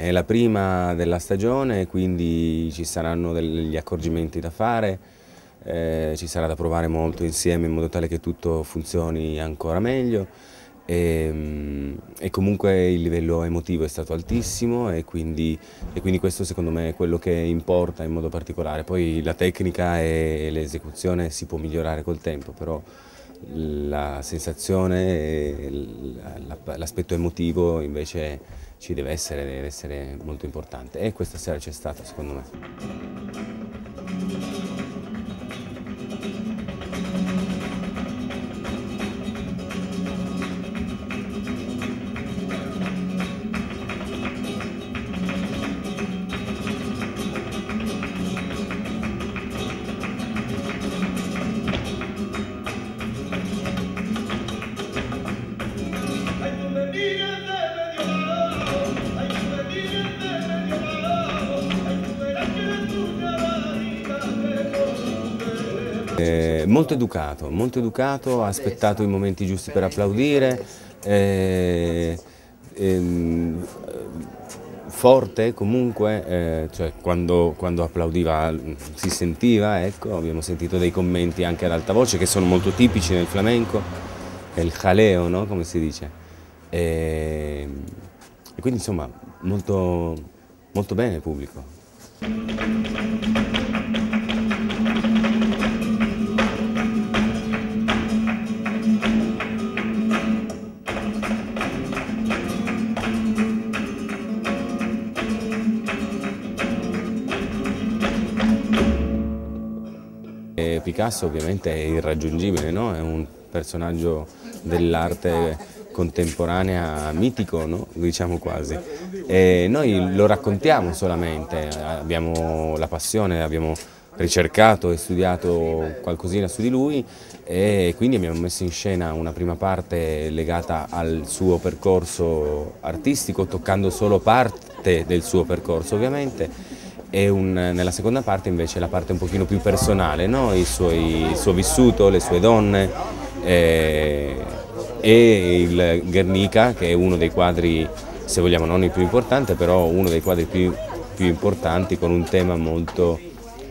è la prima della stagione, quindi ci saranno degli accorgimenti da fare, ci sarà da provare molto insieme in modo tale che tutto funzioni ancora meglio e comunque il livello emotivo è stato altissimo e quindi questo secondo me è quello che importa in modo particolare. Poi la tecnica e l'esecuzione si può migliorare col tempo, però la sensazione, l'aspetto emotivo invece ci deve essere molto importante e questa sera c'è stato secondo me. Molto educato, ha aspettato i momenti giusti per applaudire, forte comunque, cioè quando applaudiva si sentiva, ecco, abbiamo sentito dei commenti anche ad alta voce che sono molto tipici nel flamenco, è il jaleo, no? Come si dice. E quindi insomma molto bene il pubblico. Picasso ovviamente è irraggiungibile, no? È un personaggio dell'arte contemporanea mitico, no? Diciamo quasi. E noi lo raccontiamo solamente, abbiamo la passione, abbiamo ricercato e studiato qualcosina su di lui e quindi abbiamo messo in scena una prima parte legata al suo percorso artistico, toccando solo parte del suo percorso ovviamente. E nella seconda parte invece la parte un pochino più personale, no? Il suo vissuto, le sue donne e il Guernica, che è uno dei quadri, se vogliamo non il più importante, però uno dei quadri più importanti con un tema molto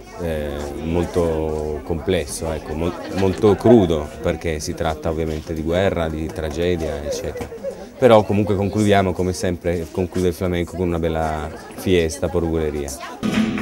complesso, ecco, molto crudo, perché si tratta ovviamente di guerra, di tragedia, eccetera. Però comunque concludiamo, come sempre conclude il flamenco, con una bella fiesta por buleria.